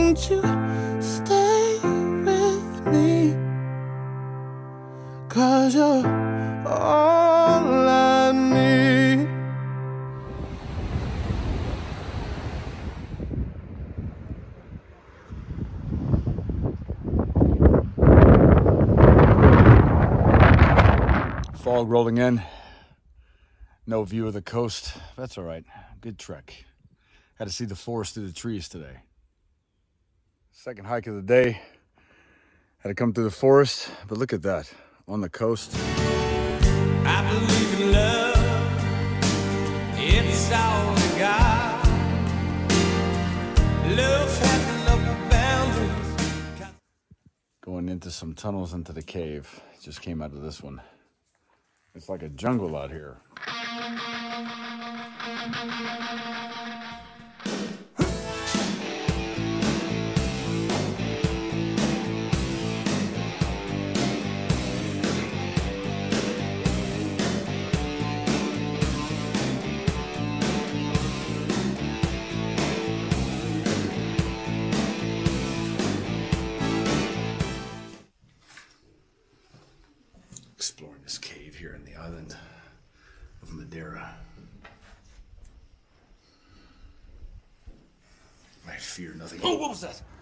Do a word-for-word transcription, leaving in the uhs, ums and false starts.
won't you stay with me? 'Cause you're all I need. Fog rolling in. No view of the coast. That's all right. Good trek. Had to see the forest through the trees today. Second hike of the day. Had to come through the forest, but look at that. On the coast. I believe in love. It's all we got. Love has no boundaries. Going into some tunnels into the cave. Just came out of this one. It's like a jungle out here. Exploring this cave here in the island of Madeira. I fear nothing. Oh, what was that?